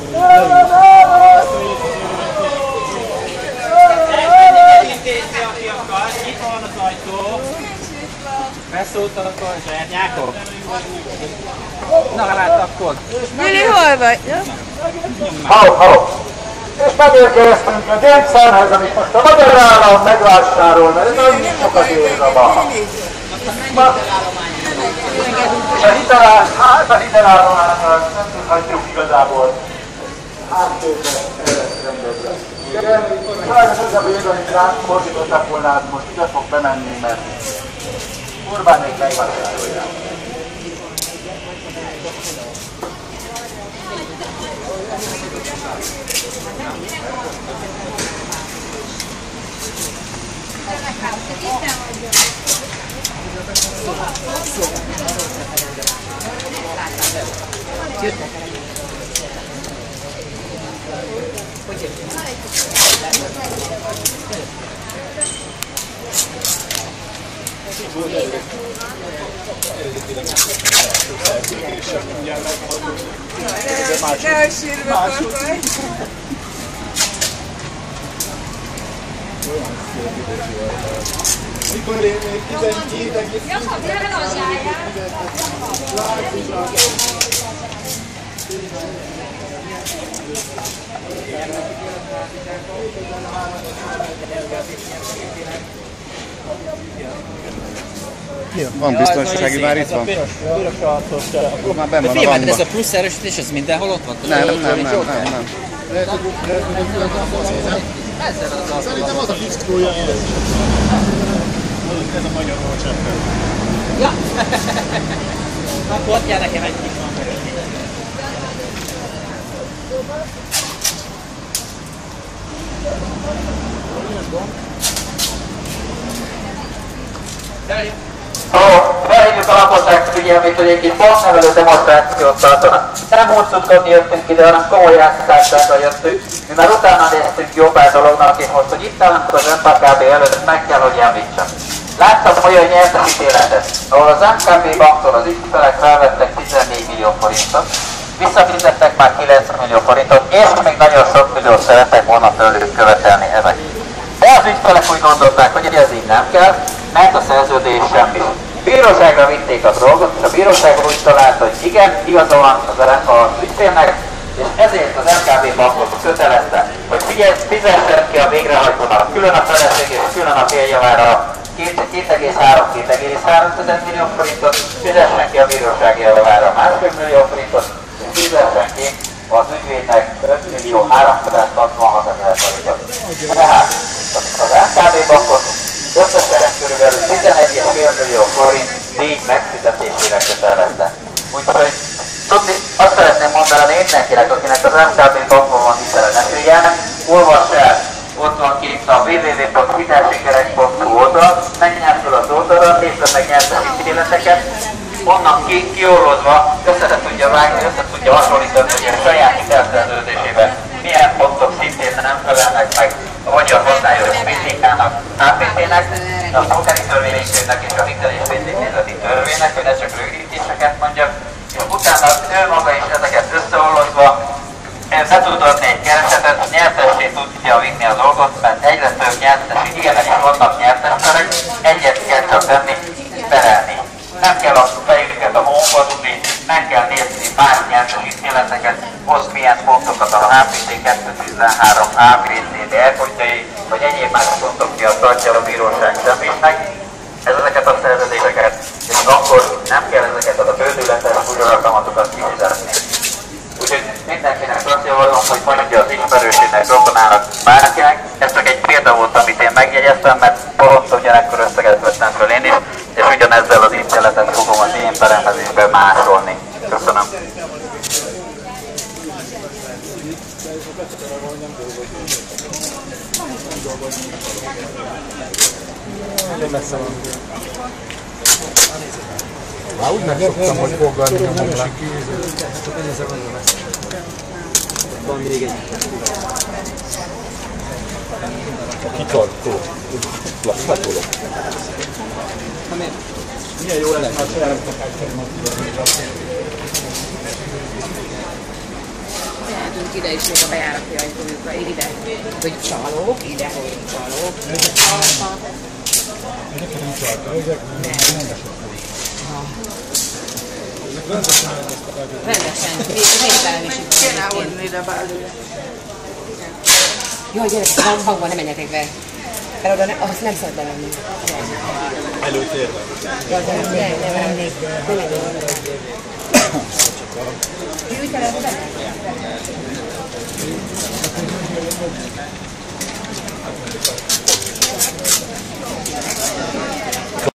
Nyitva van az ajtó. Beszóltak a zsernyákok? Na, hát akkor. Vili, hol vagy? Halló! És megérkeztünk a Gyöngyszánhez, amit most a magyar állam megvásárol, mert ez nagyon sokat ér a Baha. És a hitelállományt nem tudhatjuk igazából háttérbe rendezve. Sajnos az a vége, amit ránk fordítottak volna, most ide fog bemenni, mert Orbánék megvásárolják. Nehogy sírva kapolj! Mikor én még 12 egész... Van biztonsági már itt van? Piros arcos. Akkor már benn van a Figyelj, hangban. ez a plusz erősítés, ez mindenhol ott van? Nem. Szerintem az a fickója ez. Ez a magyar holcseppel. Ja! Akkor ott jár nekem egy kis van. Felhívjuk a lakosság figyelmét, hogy egy kis pontnevelő demonstrációt tartanak. Nem húztudkodni jöttünk ide, hanem komoly játszásával jöttünk. Mi már utána néztünk jobbá dolognak, és most, hogy itt állunk az MKB előtt, meg kell, hogy említsem. Láttam olyan nyertes ítéletet, ahol az MKB banktól az ügyfelek felvettek 14 millió forintot, visszafizettek már 90 millió forintot, és még nagyon sok milliót szerettek volna tőlük követelni ezek. De az ügyfelek úgy gondolták, hogy ez így nem kell, mert a szerződés semmi. Bíróságra vitték a dolgot, és a bíróságon úgy találta, hogy igen, igaza van az ügyfélnek, és ezért az MKB bankot kötelezte, hogy fizessen ki a végrehajtónak külön a feleség és külön a féljavára 2,3 millió forintot, fizessen ki a bírósági javára 1,5 millió forintot, és fizessen ki az ügyvédnek 5.366.000 forintot. Tehát az MKB bankot összesen körülbelül 11,5 millió forint díj megfizetésére kötelezte. Úgyhogy tudni, azt szeretném mondani mindenkinek, akinek az MKB bankban van hitele, ne figyelnek, olvass el, ott van kint a www.hitelsikerek.hu oldal, menjen fel az oldalra, nézze meg nyertes ítéleteket, onnan kiorlozva össze tudja vágni, össze tudja hasonlítani, hogy a saját hitelszerződésében milyen pontok szintén nem felelnek meg a magyar hatályos BTK-nak, APT-nek, a polgári törvénykönyvnek és a hitel és pénzintézeti törvénynek, hogy ne csak rövidítéseket mondjak, és utána ő maga is ezeket összeollozva be tud adni egy keresetet, nyertessé tudja vinni a dolgot, mert egyre több nyertesi, igenis vannak nyertesperek, egyet kell csak tenni, perelni. Nem kell a fejüket a móba dugni, nem kell nézni más nyertes ítéleteket, hoz milyen pontokat a HPT 213 ABCD elpontjai, vagy egyéb más pontok miatt tartja a bíróság semmit. Ezeket a szerződéseket, és akkor nem kell ezeket a bődületes ugyanalkalmatokat kifizetni. Úgyhogy mindenkinek azt javaslom, hogy mondja az ismerősének, rokonának, bárkinek. Ez csak egy példa volt, amit én megjegyeztem, mert pont ugyanekkor összeget vettem föl én is, és ugyanezzel az ítéletet fogom az én peremezésben másolni. Köszönöm. Már úgy megszoktam, hogy fogadni a homlák. Van még egy. Kitartó. Lassatolok. Milyen jó lesz már saját megyünk ide is még a bejárati ajtójukra, ide, hogy csalók, ide, hogy csalók. Ezek nem csalta, ezek rendesek. Rendesen, végtelen is itt Kéne hozni ide belőle. Jaj, gyerekek, hangban ne menjetek be. Mert oda azt nem szabad bevenni. Előtérben. Ne menjünk.